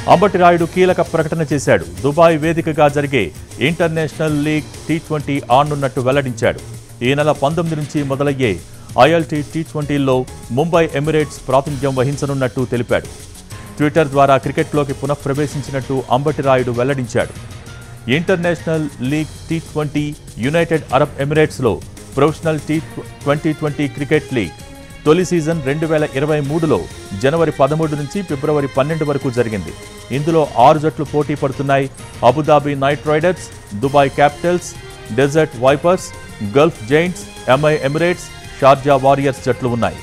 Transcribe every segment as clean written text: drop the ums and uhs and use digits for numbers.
అంబటి రాయుడు కీలక ప్రకటన చేశాడు. దుబాయ్ వేదికగా జరిగే ఇంటర్నేషనల్ లీగ్ టీ20 ఆడనున్నట్టు వెల్లడించాడు. ఈ నెల 19 నుంచి మొదలయ్యే ఐఎల్టీ టీ20లో ముంబై ఎమిరేట్స్ ప్రాతినిధ్యం వహించనున్నట్టు తెలిపాడు. ట్విట్టర్ ద్వారా క్రికెట్లోకి పునఃప్రవేశించినట్టు అంబటి రాయుడు వెల్లడించాడు. ఇంటర్నేషనల్ లీగ్ టీ20 యునైటెడ్ అరబ్ ఎమిరేట్స్లో ప్రొఫెషనల్ టీ20 క్రికెట్ లీగ్ తొలి సీజన్ 2023లో జనవరి 13 నుంచి ఫిబ్రవరి 12 వరకు జరిగింది. ఇందులో 6 జట్లు పోటీ పడుతున్నాయి. Abu Dhabi knight riders, Dubai capitals, desert vipers, gulf giants, MI emirates, Sharjah warriors జట్లు ఉన్నాయి.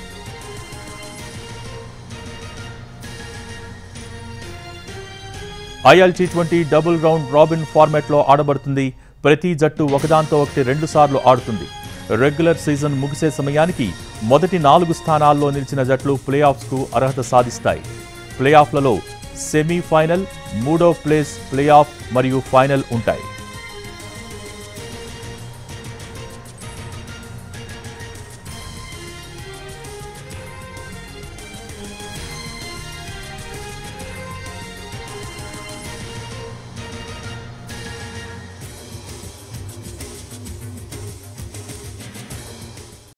ఐఎల్టీ20 డబుల్ రౌండ్ రాబిన్ ఫార్మాట్లో ఆడబడుతుంది. ప్రతి జట్టు ఒకదాంతో ఒకటి 2 సార్లు ఆడుతుంది. రెగ్యులర్ సీజన్ ముగిసే సమయానికి మొదటి 4 స్థానాల్లో నిలిచిన జట్లు ప్లేఆఫ్స్కు అర్హత సాధిస్తాయి. ప్లేఆఫ్లలో సెమీఫైనల్, 3వ ప్లేస్ ప్లేఆఫ్ మరియు ఫైనల్ ఉంటాయి.